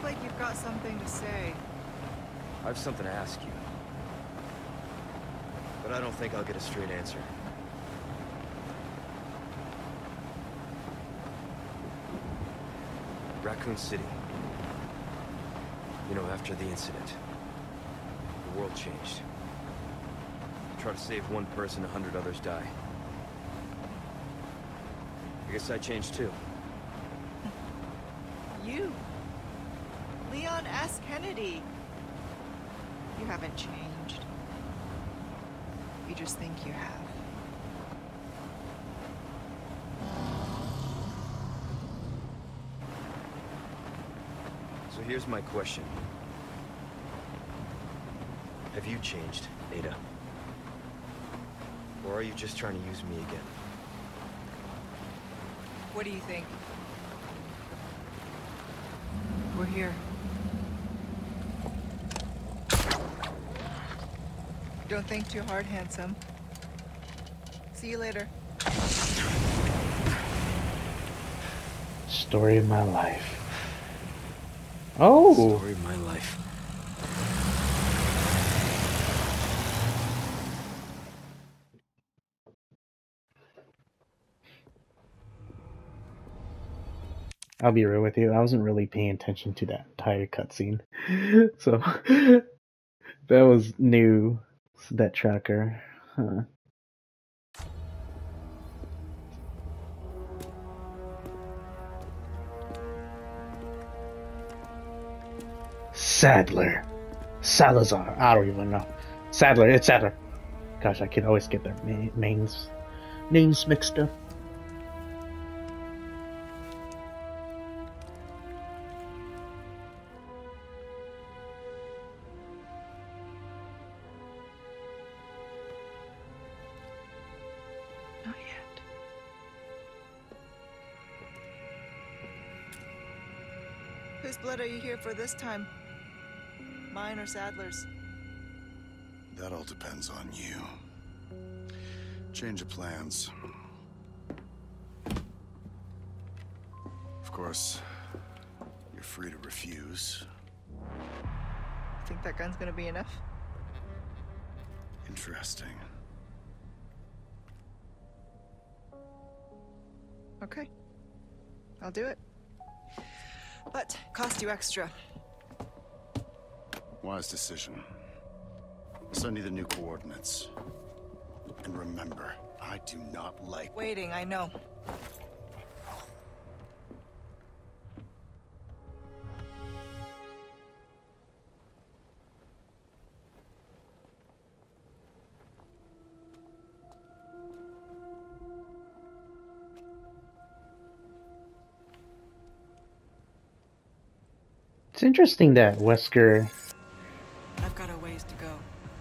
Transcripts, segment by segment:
like you've got something to say. I have something to ask you. But I don't think I'll get a straight answer. Raccoon City. You know, after the incident, the world changed. Try to save one person, 100 others die. I guess I changed too. You? Leon S. Kennedy. You haven't changed. You just think you have. So here's my question. Have you changed, Ada? Or are you just trying to use me again? What do you think? We're here. Don't think too hard, handsome. See you later. Story of my life. Oh! Story of my life. I'll be real with you, I wasn't really paying attention to that entire cutscene. So, that was new, that tracker. Huh. Sadler. Salazar. I don't even know. Sadler, it's Sadler. Gosh, I could always get their names mixed up. Not yet. Whose blood are you here for this time? Mine or Sadler's? That all depends on you. Change of plans. Of course, you're free to refuse. Think that gun's gonna be enough? Interesting. Okay. I'll do it. But cost you extra. Wise decision. I'll send you the new coordinates. And remember, I do not like... Waiting, I know. It's interesting that Wesker I've got a ways to go.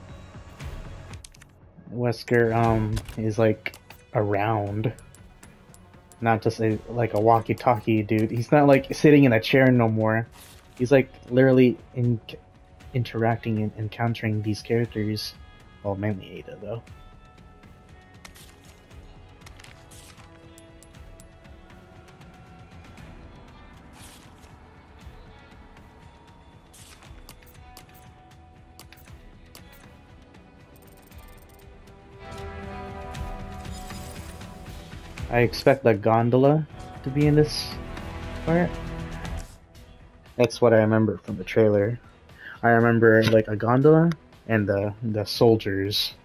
is like around, not just like a walkie-talkie dude. He's not like sitting in a chair no more. He's like literally interacting and encountering these characters. Well, mainly Ada though. I expect the gondola to be in this part. That's what I remember from the trailer. I remember like a gondola and the soldiers.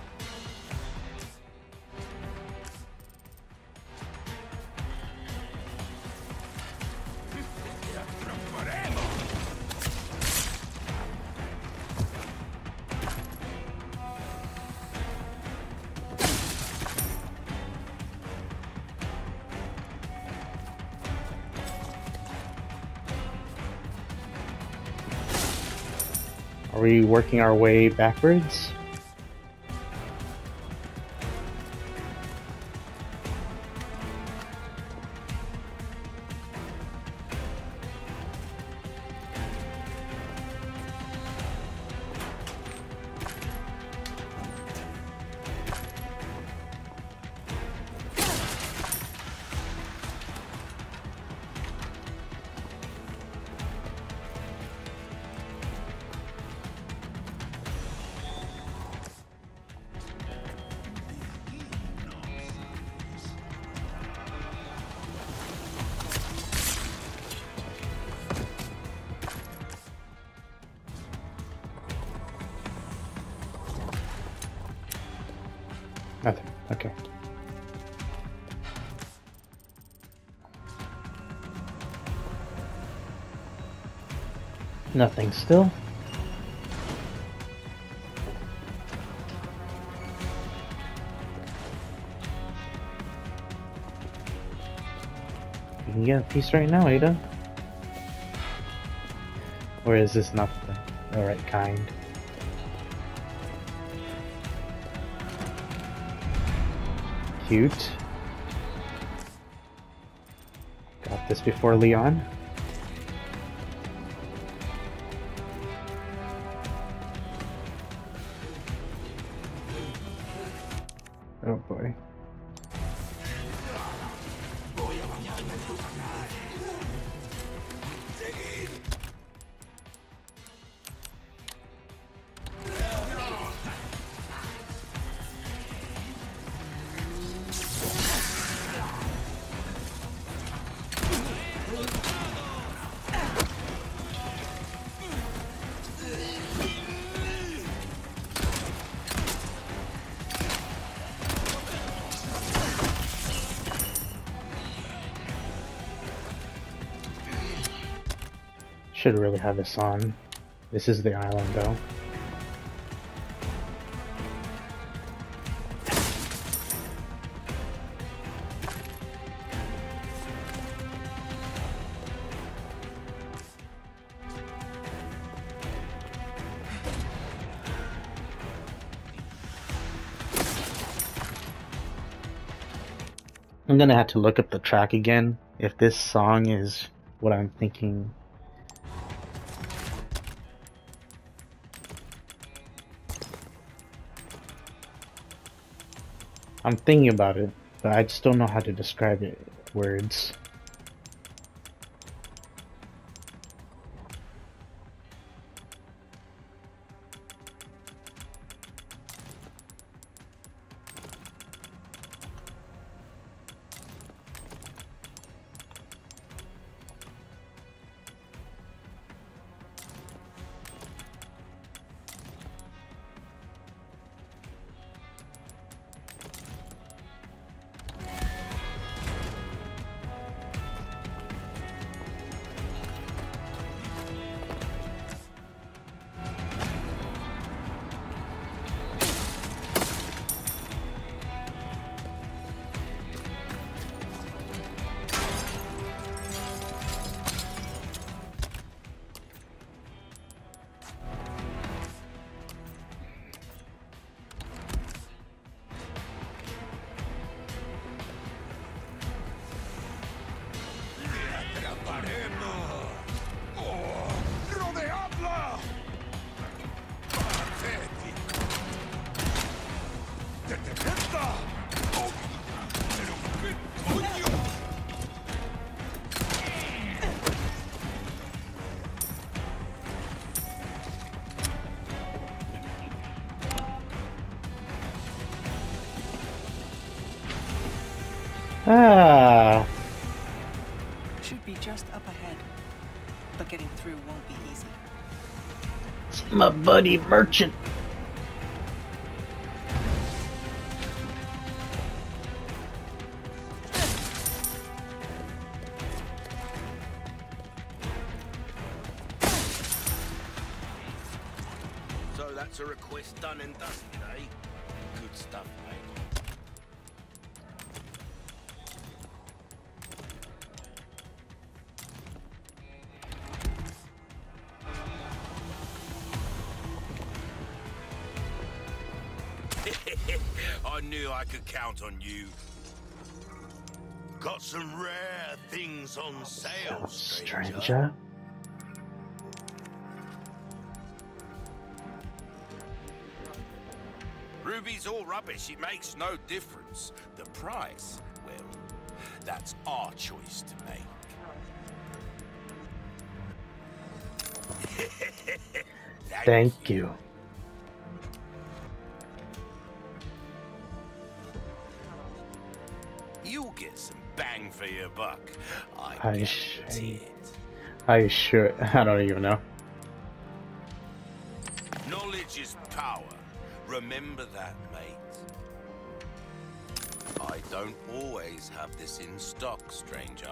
Are we working our way backwards? Nothing. Okay. Nothing still. You can get a piece right now, Ada. Or is this not the right kind? Cute. Got this before Leon. Oh boy. Should really have this on. This is the island though. I'm gonna have to look up the track again if this song is what I'm thinking. I'm thinking about it, but I just don't know how to describe it with words. Ah, Should be just up ahead. But getting through won't be easy. it's my buddy Merchant. So that's a request done and dusted, eh? Good stuff, mate. I knew I could count on you. Got some rare things on sale, stranger. Stranger. Ruby's all rubbish, it makes no difference. The price, well, that's our choice to make. Thank you. You'll get some bang for your buck. I I guarantee it. I should. I don't even know. Knowledge is power. Remember that, mate. I don't always have this in stock, stranger.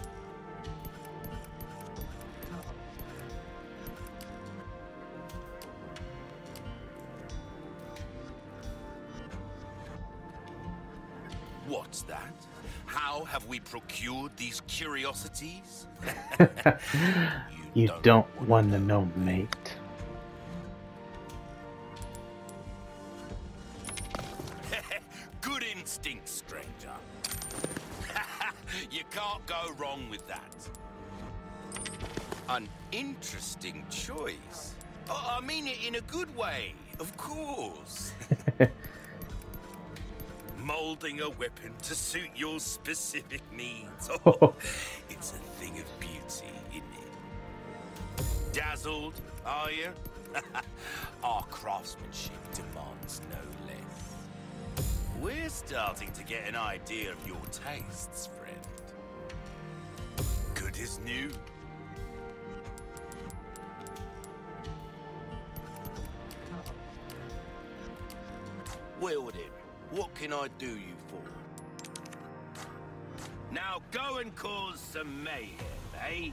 What's that? How have we procured these curiosities? You don't want to know, mate. Good instinct, stranger. You can't go wrong with that. An interesting choice. Oh, I mean it in a good way, of course. Molding a weapon to suit your specific needs. Oh, it's a thing of beauty, isn't it? Dazzled, are you? Our craftsmanship demands no less. We're starting to get an idea of your tastes, friend. Good as new. Well then, what can I do you for? Now go and cause some mayhem, eh?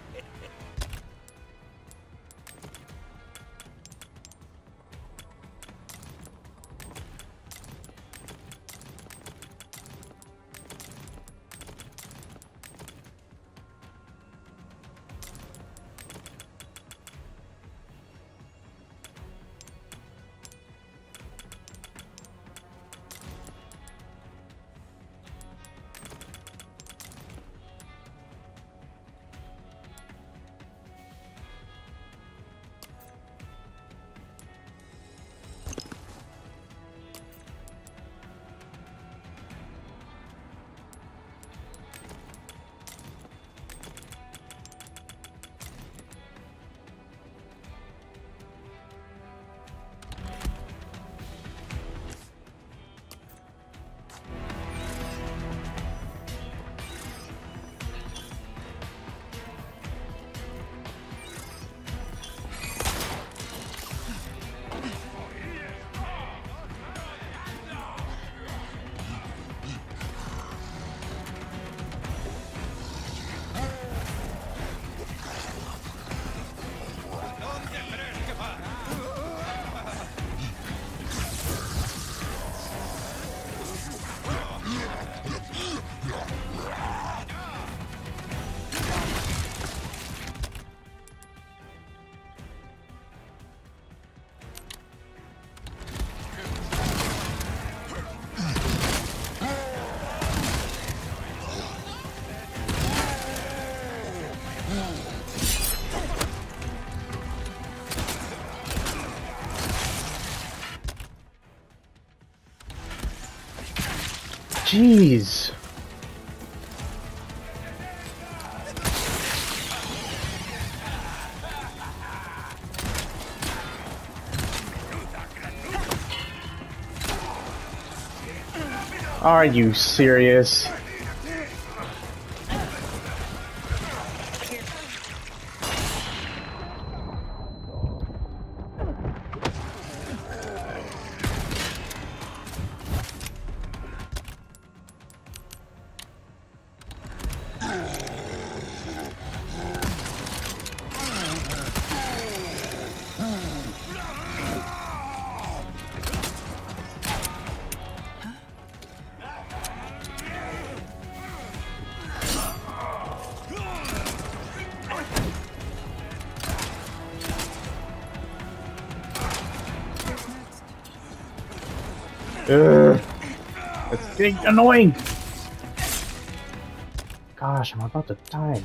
Jeez. Are you serious? Ugh. It's getting annoying. Gosh, I'm about to die.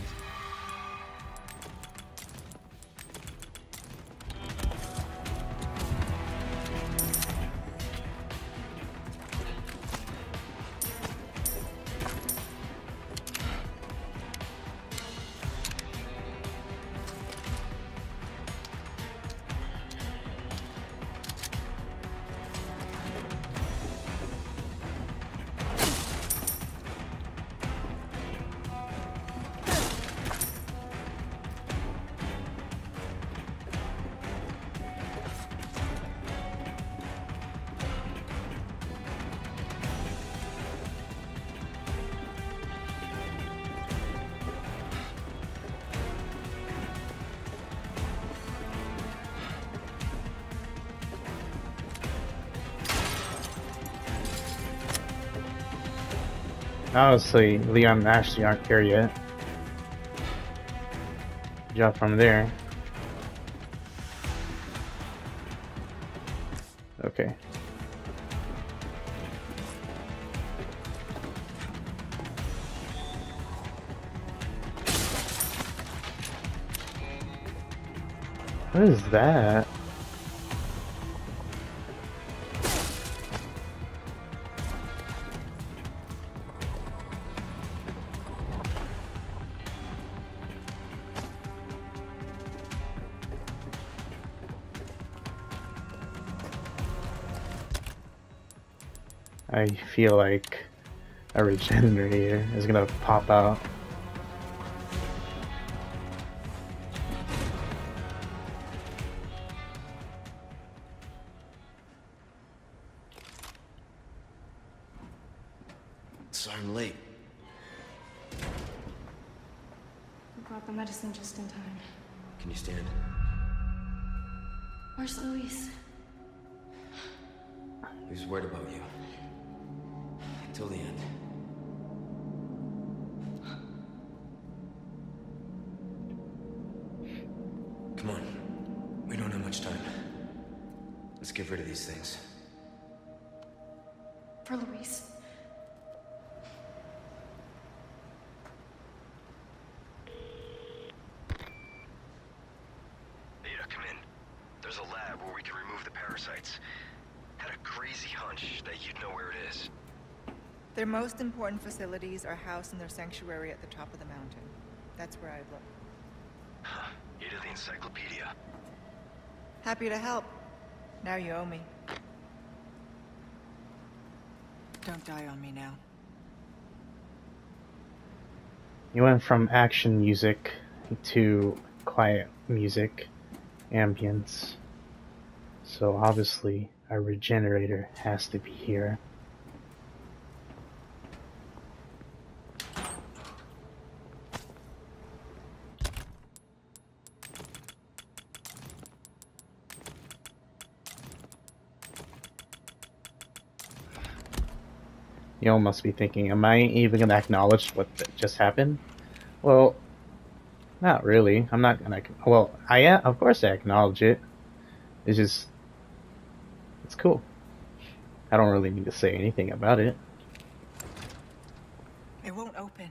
Honestly, Leon and Ashley aren't here yet. Jump from there. Okay. What is that? I feel like a regenerator is gonna pop out. Sorry I'm late. We brought the medicine just in time. Can you stand? Where's Luis? He was worried about you. Until the end. Come on. We don't have much time. Let's get rid of these things. For Luis. Ada, come in. There's a lab where we can remove the parasites. Had a crazy hunch that you'd know where it is. Their most important facilities are housed in their sanctuary at the top of the mountain. That's where I look. Huh. Ada the encyclopedia. Happy to help. Now you owe me. Don't die on me now. You went from action music to quiet music, ambience. So obviously a regenerator has to be here. You all must be thinking, am I even gonna acknowledge what just happened? Well, not really. I'm not gonna. Well, I am. Of course, I acknowledge it. It's just, it's cool. I don't really need to say anything about it. It won't open.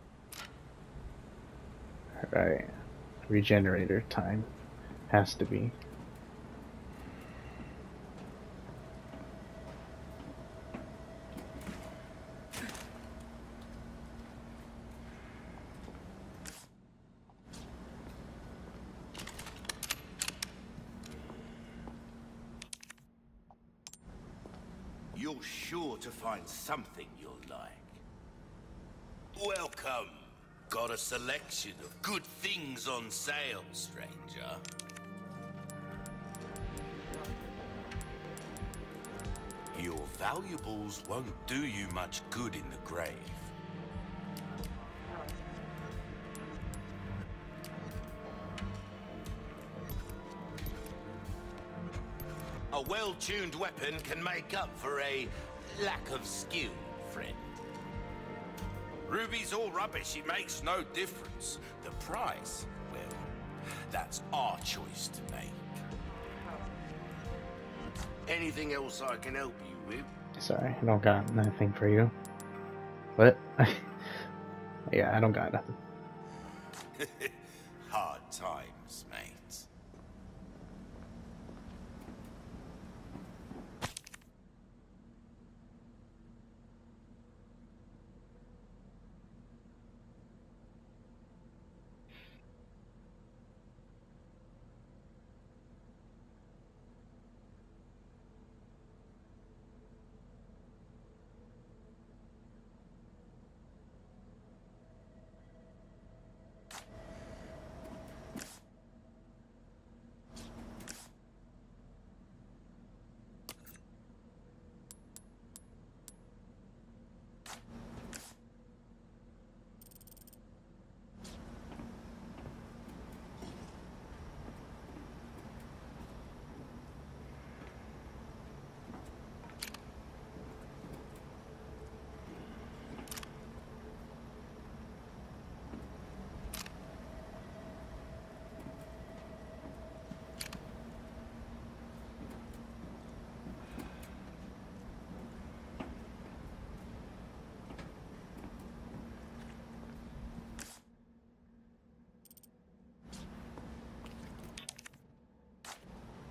Alright. Regenerator time. Has to be. You're sure to find something you'll like. Welcome. Got a selection of good things on sale, stranger. Your valuables won't do you much good in the grave. A well-tuned weapon can make up for a lack of skill, friend. Ruby's all rubbish, it makes no difference. The price, well, that's our choice to make. Anything else I can help you with? Sorry, I don't got nothing for you. What? Yeah, I don't got nothing. Hard times, mate.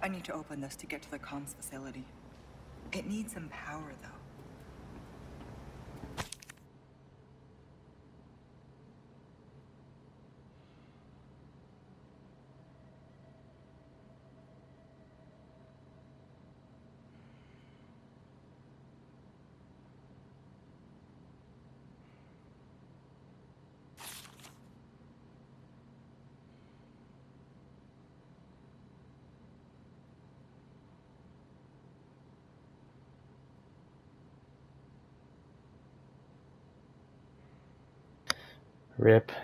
I need to open this to get to the comms facility. It needs some power, though. Rip.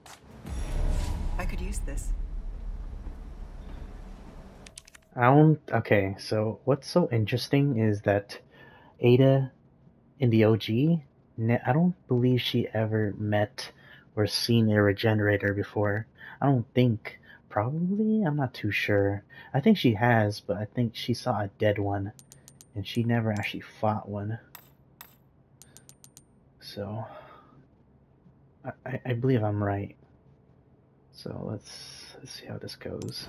I could use this. Okay, so what's so interesting is that Ada in the OG, I don't believe she ever met or seen a regenerator before. I don't think. Probably? I'm not too sure. I think she has, but I think she saw a dead one, and she never actually fought one. So, I believe I'm right. So let's see how this goes.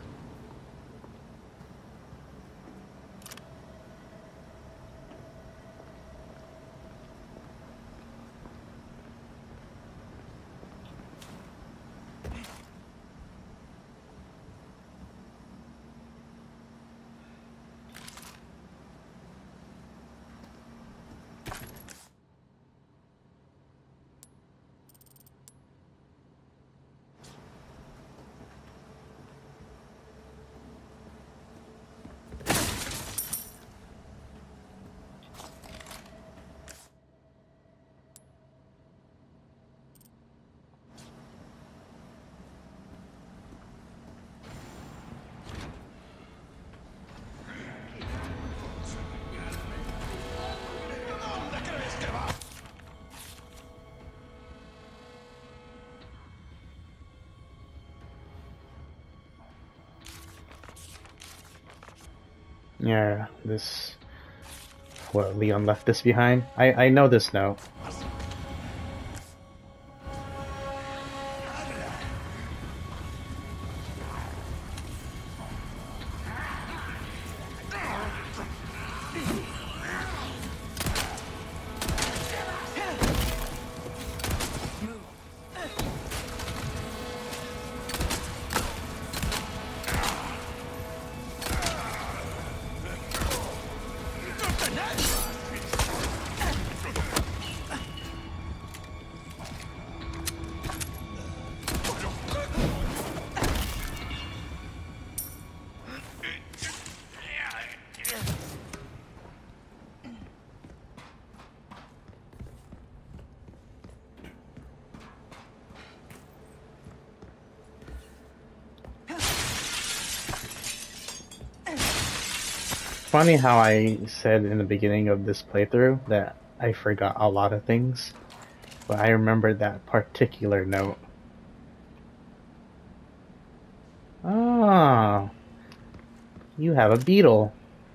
Yeah, this... What, Leon left this behind? I know this note. Funny how I said in the beginning of this playthrough that I forgot a lot of things, but I remembered that particular note. Ah, you have a beetle.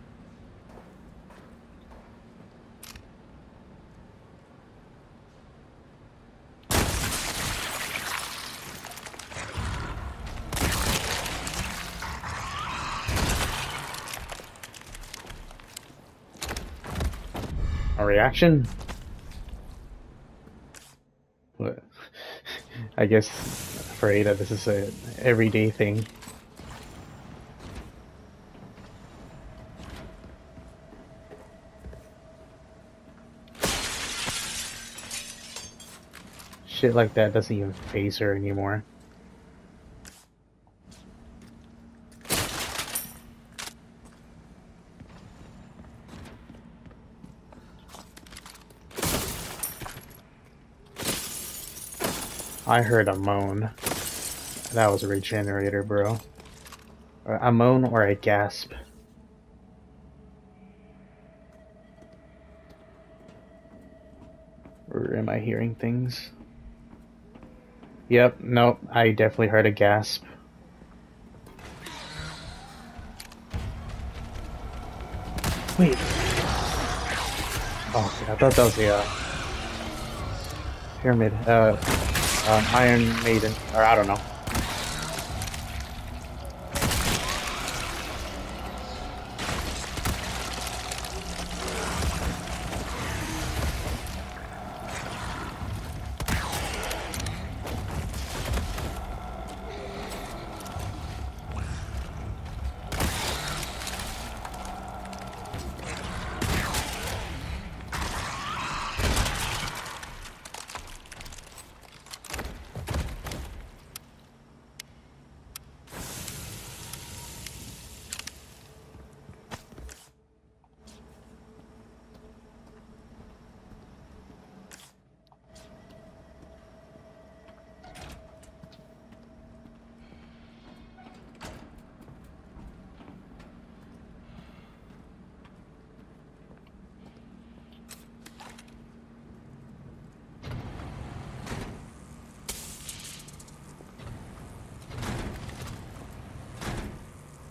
A reaction? What? I guess for Ada this is a everyday thing. Shit like that doesn't even faze her anymore. I heard a moan. That was a regenerator, bro. A moan or a gasp. Or am I hearing things? Yep, nope, I definitely heard a gasp. Wait. Oh, I thought that was the pyramid. Iron Maiden, or I don't know.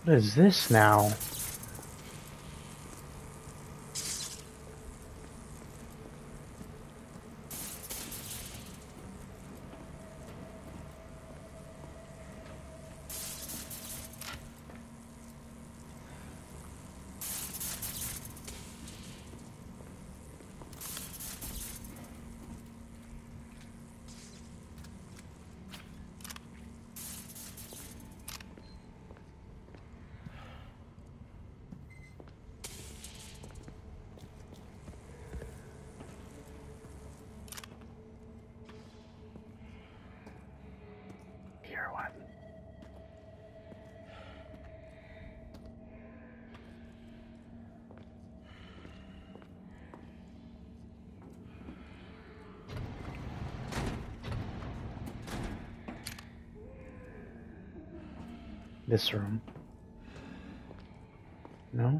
What is this now? Here one. This room. No?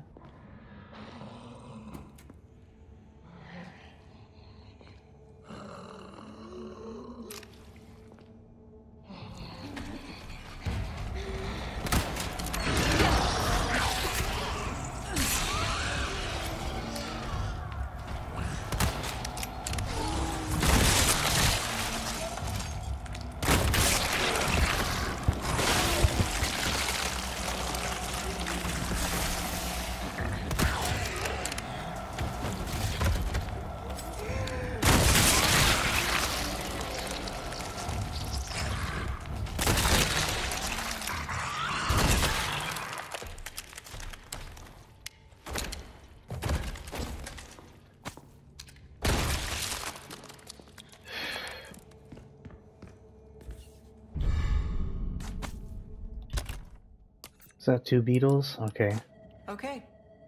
Is that two beetles? Okay. Okay.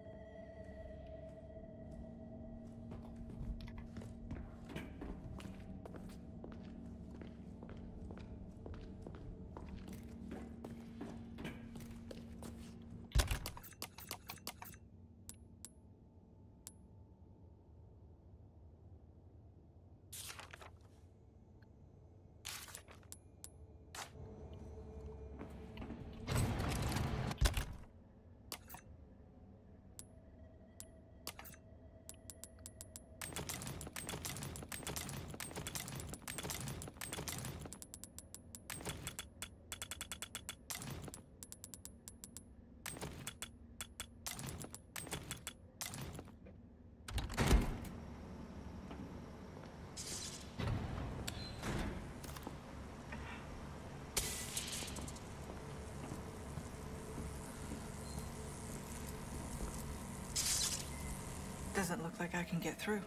Doesn't look like I can get through.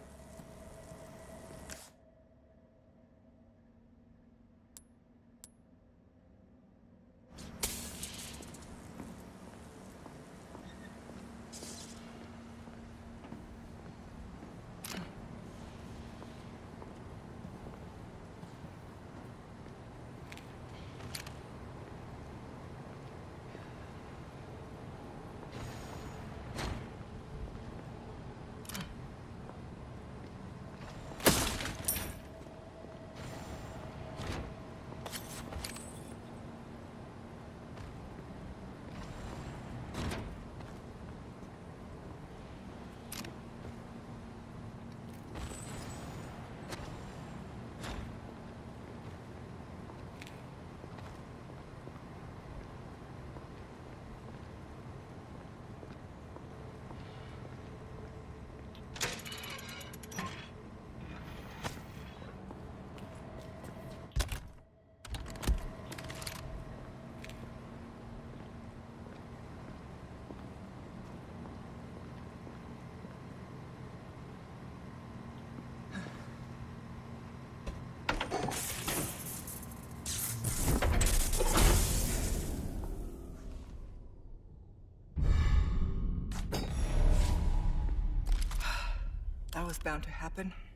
That was bound to happen.